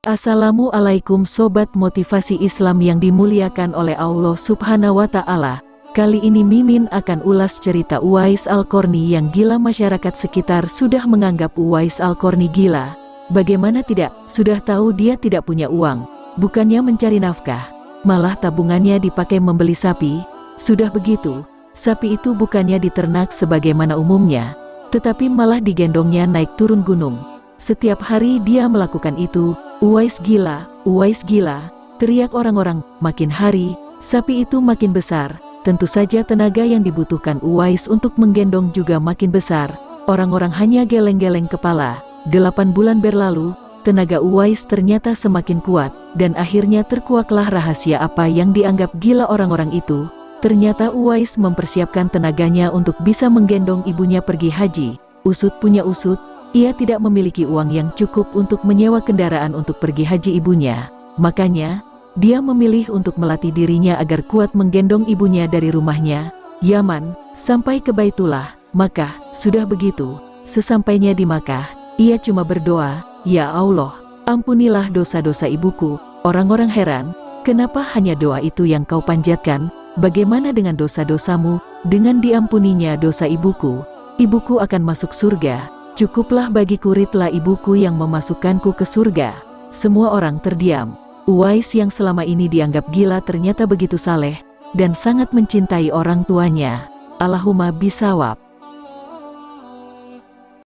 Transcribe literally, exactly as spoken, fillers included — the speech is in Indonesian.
Assalamualaikum Sobat Motivasi Islam yang dimuliakan oleh Allah Subhanahu wa Ta'ala. Kali ini Mimin akan ulas cerita Uwais Al-Qarni yang gila. Masyarakat sekitar sudah menganggap Uwais Al-Qarni gila. Bagaimana tidak, sudah tahu dia tidak punya uang, bukannya mencari nafkah, malah tabungannya dipakai membeli sapi. Sudah begitu, sapi itu bukannya diternak sebagaimana umumnya, tetapi malah digendongnya naik turun gunung. Setiap hari dia melakukan itu. Uwais gila, Uwais gila, teriak orang-orang. Makin hari, sapi itu makin besar. Tentu saja tenaga yang dibutuhkan Uwais untuk menggendong juga makin besar. Orang-orang hanya geleng-geleng kepala. Delapan bulan berlalu, tenaga Uwais ternyata semakin kuat, dan akhirnya terkuaklah rahasia apa yang dianggap gila orang-orang itu. Ternyata Uwais mempersiapkan tenaganya untuk bisa menggendong ibunya pergi haji. Usut punya usut, ia tidak memiliki uang yang cukup untuk menyewa kendaraan untuk pergi haji ibunya. Makanya, dia memilih untuk melatih dirinya agar kuat menggendong ibunya dari rumahnya, Yaman, sampai ke Baitullah, Makkah. Sudah begitu, sesampainya di Makkah, ia cuma berdoa, "Ya Allah, ampunilah dosa-dosa ibuku." Orang-orang heran, kenapa hanya doa itu yang kau panjatkan? Bagaimana dengan dosa-dosamu? Dengan diampuninya dosa ibuku, ibuku akan masuk surga. Cukuplah bagiku ridlah ibuku yang memasukkanku ke surga. Semua orang terdiam. Uwais yang selama ini dianggap gila ternyata begitu saleh, dan sangat mencintai orang tuanya. Allahumma bisawab.